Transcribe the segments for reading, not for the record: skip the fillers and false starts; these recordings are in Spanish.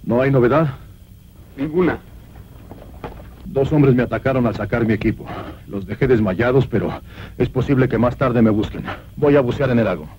¿No hay novedad? Ninguna. 2 hombres me atacaron al sacar mi equipo. Los dejé desmayados, pero es posible que más tarde me busquen. Voy a bucear en el lago.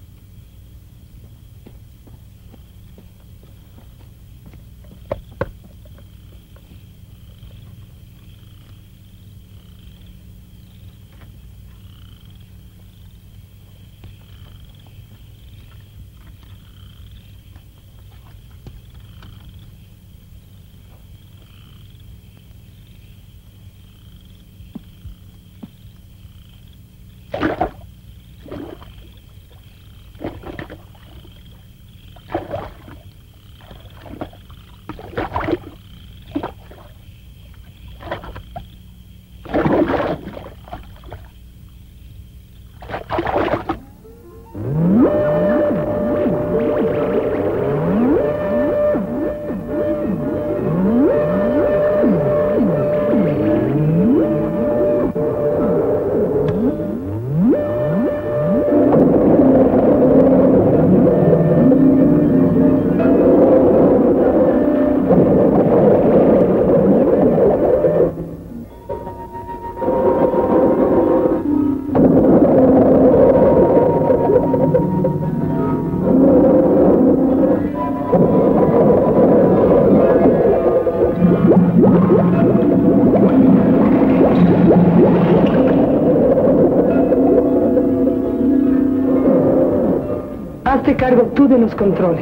Hazte cargo tú de los controles.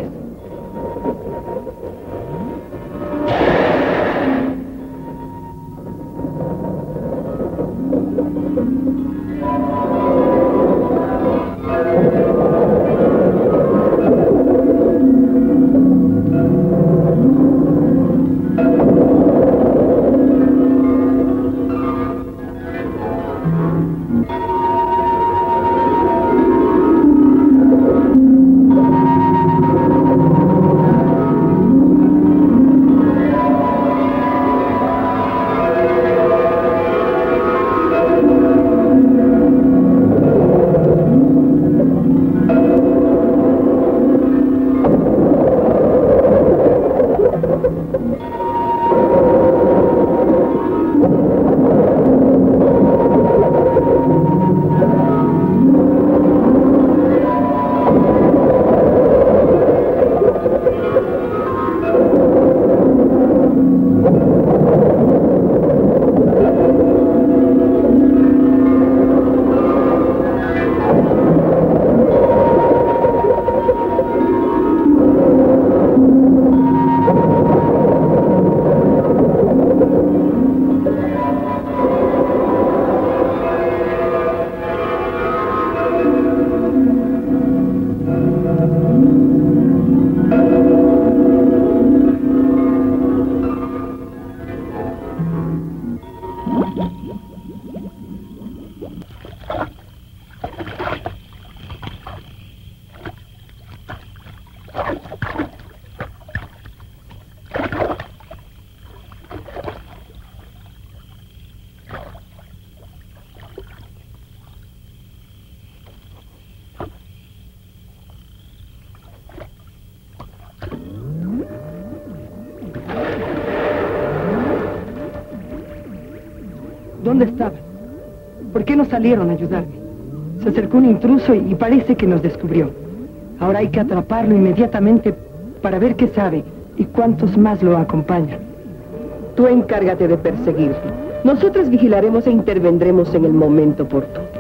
¿Dónde estaban? ¿Por qué no salieron a ayudarme? Se acercó un intruso y parece que nos descubrió. Ahora hay que atraparlo inmediatamente para ver qué sabe y cuántos más lo acompañan. Tú encárgate de perseguirlo. Nosotras vigilaremos e intervendremos en el momento oportuno.